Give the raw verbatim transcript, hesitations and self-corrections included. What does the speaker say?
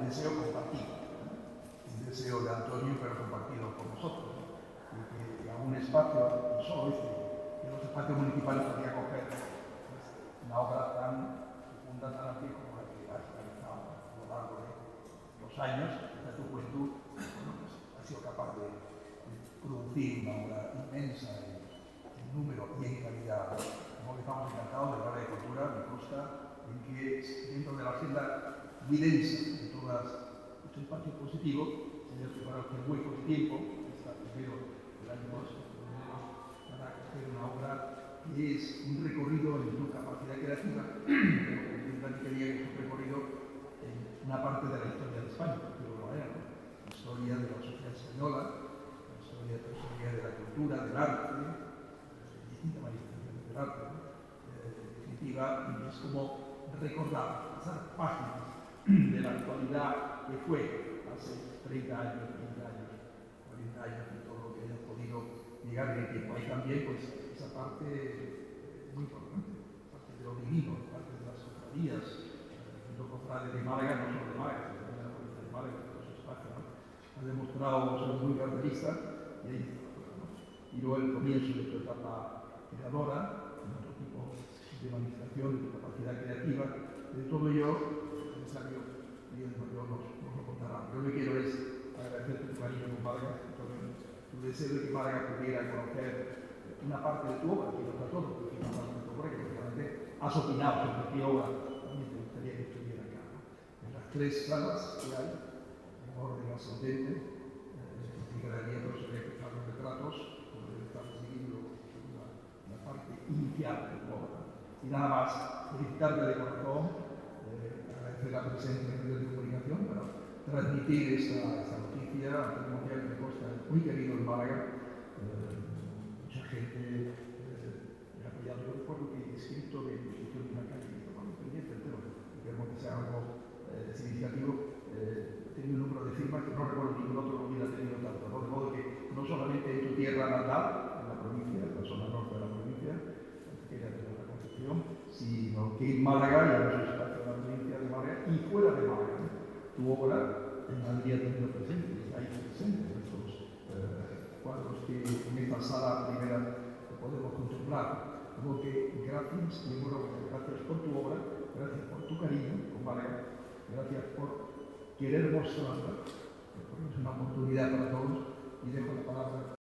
deseo compartido, un deseo de Antonio, pero compartido con nosotros, ¿no? Y que a un espacio, solo este, que los espacios municipales podría coger pues, una obra tan profunda, tan amplia como la que has realizado a lo largo de los años, desde tu juventud, bueno, pues, has sido capaz de, de producir una obra inmensa en, en número y en calidad. Como que estamos encantados de hablar de cultura, me consta en que dentro de la agenda muy densa de todas estos espacios positivos, señor, que para hacer hueco de tiempo, está primero el año dos, para hacer una obra que es un recorrido en tu capacidad creativa, pero también quería que es un recorrido en una parte de la historia de España, por decirlo de alguna manera, ¿no? La historia de la sociedad española, la historia, la historia de la cultura, del arte, de distintas manifestaciones del arte, ¿no? Eh, en definitiva, es como recordar, pasar páginas de la actualidad que fue hace treinta años, veinte años, cuarenta años, y todo lo que haya podido llegar en el tiempo. Hay también pues, esa parte eh, muy importante, parte de lo divino, parte de las cofradías, eh, los cofrades de Málaga, no solo de Málaga, sino también de la provincia de Málaga, de los espacios, ¿no? Ha demostrado ser muy cartelista y ahí ¿no? Y luego el comienzo de tu etapa creadora, en otro tipo de manifestación, de tu capacidad creativa, de todo ello, el necesario Miguel Mayor nos, nos lo contará. Yo lo que quiero es agradecerte tu cariño con Málaga, tu deseo de que Málaga pudiera conocer una parte de tu obra, que no está todo, porque no está todo, porque realmente has opinado sobre qué obra también te gustaría que estuviera acá, ¿no? En las tres salas que hay, en orden ascendente, eh, quedaría pero sería que están los retratos, donde está seguido la, la parte inicial de tu obra. Y nada más, felicitarte de corazón, eh, agradecer la presencia de medios de comunicación para transmitir esta, esta noticia, una noticia que me consta muy querido en Málaga. Eh, mucha gente eh, ha apoyado. Yo recuerdo que he escrito de posición de una calle, y bueno, pendiente el tema, queremos que sea algo eh, significativo. Eh, he tenido un número de firmas que no recuerdo ningún otro que hubiera tenido tanto, ¿no? De modo que no solamente en tu tierra natal, en la provincia, en la zona norte de la provincia, que era de la Concepción, sino que en Málaga y en los espacios de la provincia de Málaga y fuera de Málaga, ¿no? Tu obra en Madrid ha tenido presente, está ahí presente en estos eh, cuadros que en esta sala primera podemos contemplar. Como que gracias, y bueno, gracias por tu obra, gracias por tu cariño con Málaga, gracias por querer mostrarla, porque es una oportunidad para todos, y dejo la palabra